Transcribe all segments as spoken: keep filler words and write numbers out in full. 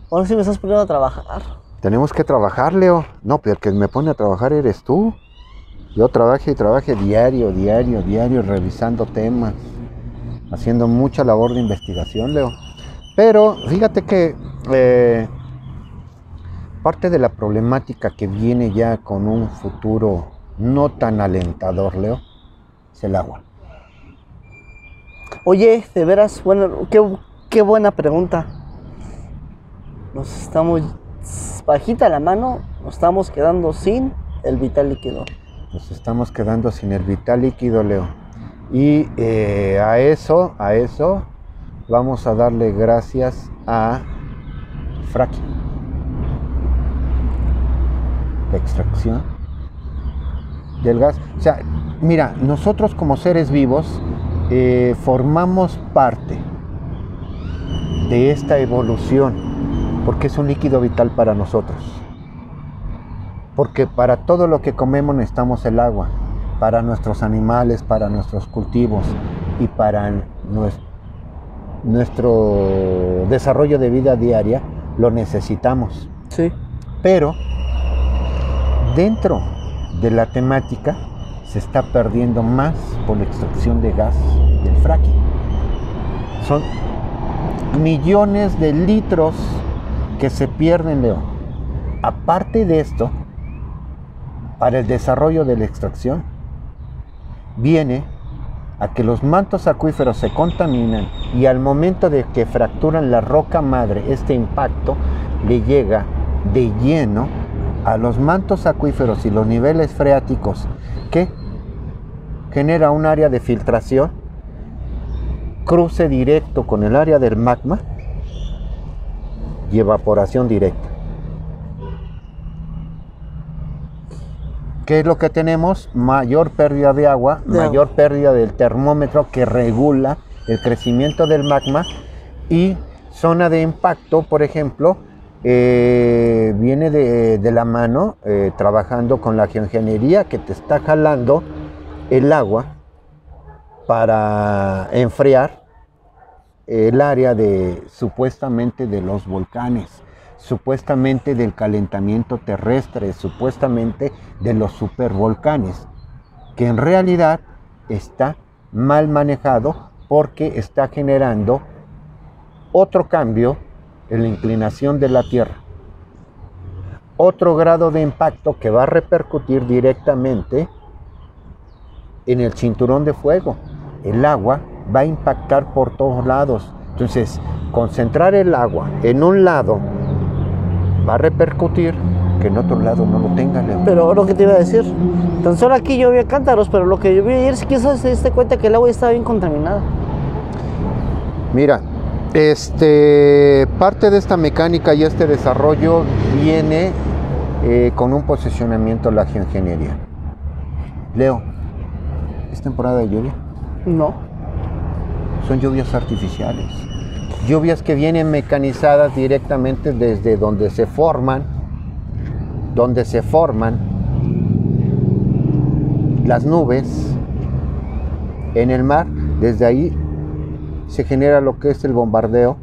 Ahora sí me estás poniendo a trabajar. Tenemos que trabajar, Leo. No, pero el que me pone a trabajar eres tú. Yo trabajo y trabajo diario, diario, diario, revisando temas, haciendo mucha labor de investigación, Leo. Pero fíjate que eh, parte de la problemática que viene ya con un futuro no tan alentador, Leo, es el agua. Oye, de veras, bueno, qué, qué buena pregunta. Nos estamos, bajita la mano, nos estamos quedando sin el vital líquido. Nos estamos quedando sin el vital líquido, Leo. Y eh, a eso, a eso, vamos a darle gracias a fracking. La extracción del gas. O sea, mira, nosotros como seres vivos eh, formamos parte de esta evolución porque es un líquido vital para nosotros. Porque para todo lo que comemos necesitamos el agua, para nuestros animales, para nuestros cultivos y para nuestro desarrollo de vida diaria lo necesitamos. Sí. Pero dentro de la temática se está perdiendo más por la extracción de gas del fracking. Son millones de litros que se pierden, Leo. Aparte de esto, para el desarrollo de la extracción, viene a que los mantos acuíferos se contaminan y al momento de que fracturan la roca madre, este impacto le llega de lleno a los mantos acuíferos y los niveles freáticos, que genera un área de filtración, cruce directo con el área del magma y evaporación directa. ¿Qué es lo que tenemos? Mayor pérdida de agua, de mayor agua. pérdida del termómetro que regula el crecimiento del magma, y zona de impacto, por ejemplo, eh, viene de, de la mano eh, trabajando con la geoingeniería que te está jalando el agua para enfriar el área de supuestamente de los volcanes, supuestamente del calentamiento terrestre, supuestamente de los supervolcanes, que en realidad está mal manejado porque está generando otro cambio en la inclinación de la Tierra, otro grado de impacto que va a repercutir directamente en el cinturón de fuego. El agua va a impactar por todos lados. Entonces, concentrar el agua en un lado va a repercutir que en otro lado no lo tenga, Leo. Pero lo que te iba a decir, tan solo aquí llovía cántaros, pero lo que llovió ayer es que quizás se diste cuenta que el agua estaba bien contaminada. Mira, este, parte de esta mecánica y este desarrollo viene eh, con un posicionamiento de la geoingeniería. Leo, ¿es temporada de lluvia? No. Son lluvias artificiales. Lluvias que vienen mecanizadas directamente desde donde se forman, donde se forman las nubes en el mar. Desde ahí se genera lo que es el bombardeo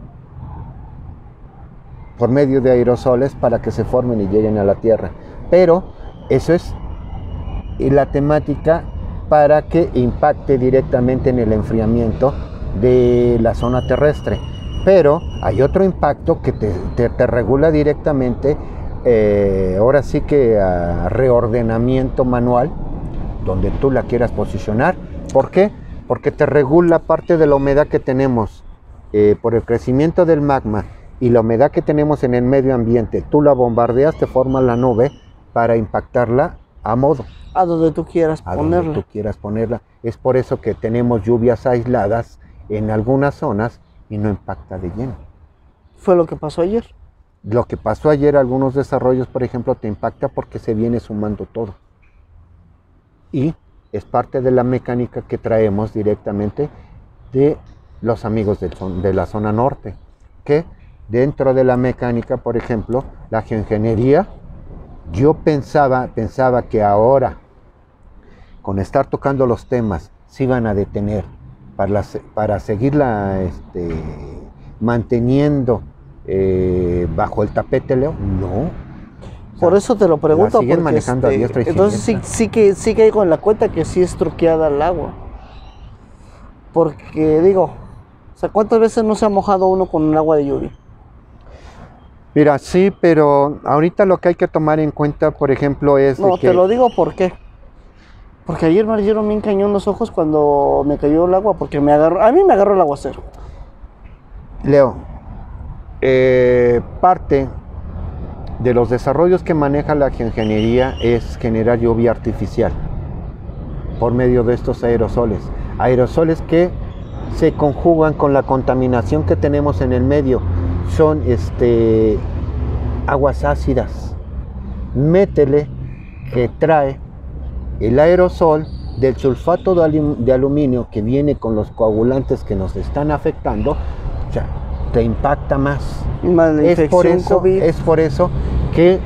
por medio de aerosoles para que se formen y lleguen a la Tierra. Pero eso es la temática para que impacte directamente en el enfriamiento de la zona terrestre. Pero hay otro impacto que te, te, te regula directamente, eh, ahora sí que a reordenamiento manual, donde tú la quieras posicionar. ¿Por qué? Porque te regula parte de la humedad que tenemos eh, por el crecimiento del magma y la humedad que tenemos en el medio ambiente. Tú la bombardeas, te forma la nube para impactarla a modo. A donde tú quieras a ponerla. donde tú quieras ponerla. Es por eso que tenemos lluvias aisladas en algunas zonas y no impacta de lleno. Fue lo que pasó ayer. Lo que pasó ayer, algunos desarrollos, por ejemplo, te impacta porque se viene sumando todo. Y es parte de la mecánica que traemos directamente de los amigos del, de la zona norte, que dentro de la mecánica, por ejemplo, la geoingeniería, yo pensaba, pensaba que ahora, con estar tocando los temas, se iban a detener para, para seguirla este, manteniendo eh, bajo el tapete, Leo. No. O Por sea, eso te lo pregunto. la siguen porque, manejando a este, diestra y entonces sí, siniestra. sí que sí caigo en la cuenta que sí es truqueada el agua. Porque digo, o sea, ¿cuántas veces no se ha mojado uno con un agua de lluvia? Mira, sí, pero ahorita lo que hay que tomar en cuenta, por ejemplo, es de No, que... te lo digo por qué. Porque ayer me ardieron bien cañón los ojos cuando me cayó el agua, porque me agarró, a mí me agarró el aguacero. Leo, eh, parte de los desarrollos que maneja la geoingeniería es generar lluvia artificial por medio de estos aerosoles. Aerosoles que se conjugan con la contaminación que tenemos en el medio. Son este, aguas ácidas. Métele que trae el aerosol del sulfato de, alum de aluminio que viene con los coagulantes que nos están afectando, o sea, te impacta más. Más la Es por, infección eso, COVID. es por eso que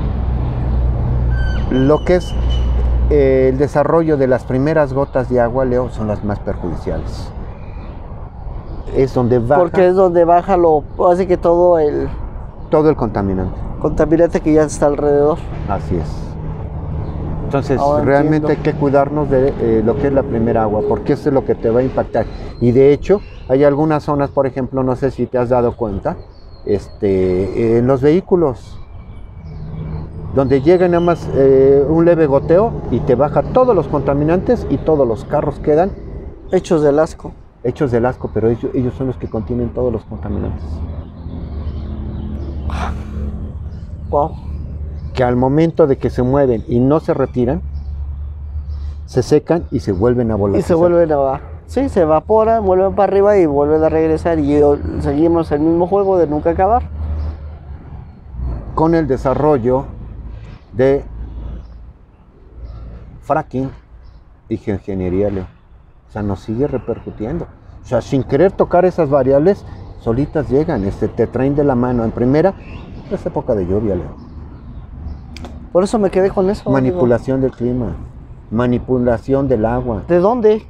lo que es eh, el desarrollo de las primeras gotas de agua, Leo, son las más perjudiciales. Es donde baja Porque es donde baja lo, hace que todo el todo el contaminante. contaminante que ya está alrededor. Así es. Entonces, Ahora realmente entiendo. hay que cuidarnos de eh, lo que es la primera agua, porque eso es lo que te va a impactar. Y de hecho, hay algunas zonas, por ejemplo, no sé si te has dado cuenta, este, en los vehículos, donde llega nada más eh, un leve goteo y te baja todos los contaminantes y todos los carros quedan Hechos del asco. hechos del asco, pero ellos, ellos son los que contienen todos los contaminantes. Wow. Que al momento de que se mueven y no se retiran, se secan y se vuelven a Y volatizar. se vuelven a... Sí, se evaporan, vuelven para arriba y vuelven a regresar. Y yo- seguimos el mismo juego de nunca acabar. Con el desarrollo de fracking y geoingeniería, Leo. O sea, nos sigue repercutiendo. O sea, sin querer tocar esas variables, solitas llegan, este, te traen de la mano. En primera, es época de lluvia, Leo. Por eso me quedé con eso. Manipulación del clima, manipulación del agua. digo. ¿De dónde?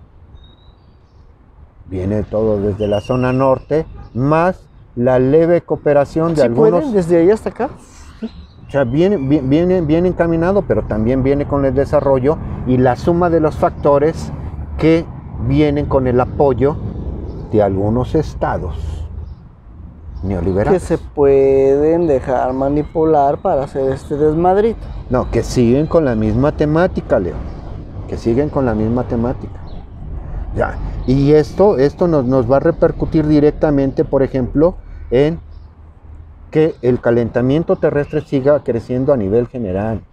Viene todo desde la zona norte, más la leve cooperación de ¿Sí algunos. pueden desde ahí hasta acá? O sea, viene, vi- viene, viene encaminado, pero también viene con el desarrollo y la suma de los factores que vienen con el apoyo de algunos estados Que neoliberales. se pueden dejar manipular para hacer este desmadrito. No, que siguen con la misma temática, Leo. Que siguen con la misma temática. Ya. Y esto, esto nos, nos va a repercutir directamente, por ejemplo, en que el calentamiento terrestre siga creciendo a nivel general.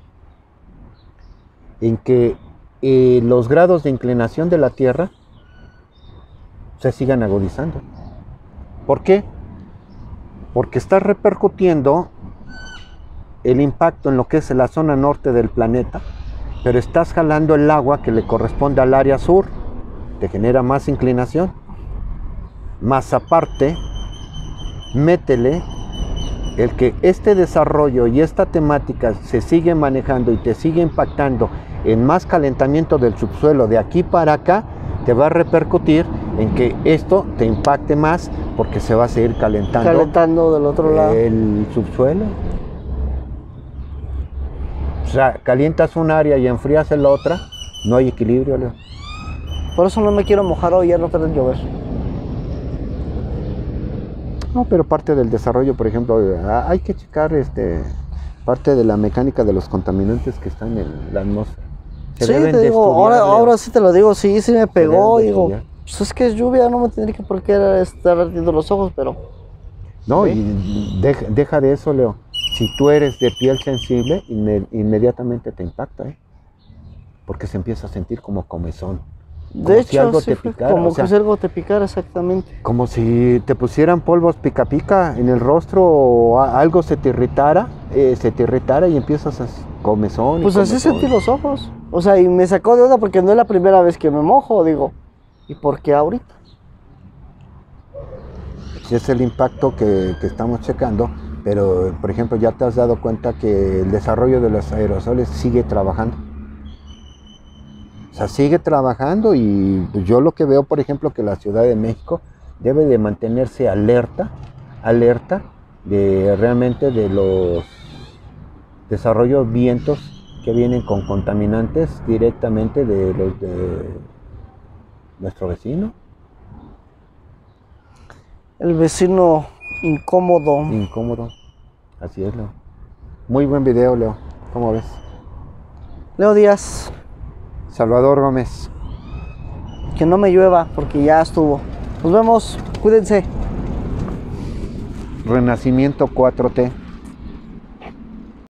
En que eh, los grados de inclinación de la Tierra se sigan agudizando. ¿Por qué? Porque está repercutiendo el impacto en lo que es la zona norte del planeta, pero estás jalando el agua que le corresponde al área sur, te genera más inclinación. Más aparte, métele el que este desarrollo y esta temática se sigue manejando y te sigue impactando en más calentamiento del subsuelo de aquí para acá, te va a repercutir en que esto te impacte más porque se va a seguir calentando, Calentando del otro lado. el subsuelo. O sea, calientas un área y enfrías la otra, no hay equilibrio, Leo. Por eso no me quiero mojar hoy, ya no tarda en llover. No, pero parte del desarrollo, por ejemplo, hay que checar este, parte de la mecánica de los contaminantes que están en la atmósfera. Se Sí, deben te de digo, estudiar, ahora, Leo. ahora sí te lo digo, sí, sí me pegó. deben de Digo, estudiar. pues es que es lluvia, no me tendría que por qué estar ardiendo los ojos, pero No, ¿sí? y deja, deja de eso, Leo. Si tú eres de piel sensible, inme- inmediatamente te impacta, ¿eh? Porque se empieza a sentir como comezón. de Como hecho, si algo sí te fue picara, como o sea, que si algo te picara exactamente. como si te pusieran polvos pica pica en el rostro o a- algo se te irritara, eh, se te irritara y empiezas a s- comezón. y Pues así comezón. sentí los ojos. O sea, y me sacó de onda porque no es la primera vez que me mojo, digo. ¿Y por qué ahorita? Sí, es el impacto que, que estamos checando, pero por ejemplo ya te has dado cuenta que el desarrollo de los aerosoles sigue trabajando. O sea, sigue trabajando y pues, yo lo que veo, por ejemplo, que la Ciudad de México debe de mantenerse alerta alerta de realmente de los desarrollos vientos que vienen con contaminantes directamente de los de nuestro vecino. El vecino incómodo. Incómodo. Así es, Leo. Muy buen video, Leo. ¿Cómo ves? Leo Díaz. Salvador Gómez. Que no me llueva porque ya estuvo. Nos vemos. Cuídense. Renacimiento cuatro T.